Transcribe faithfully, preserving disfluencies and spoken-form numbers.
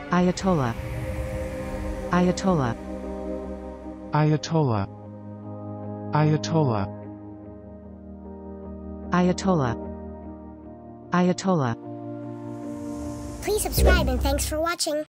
ayatollah, ayatollah, ayatollah, ayatollah, ayatollah, ayatollah. Please subscribe and thanks for watching.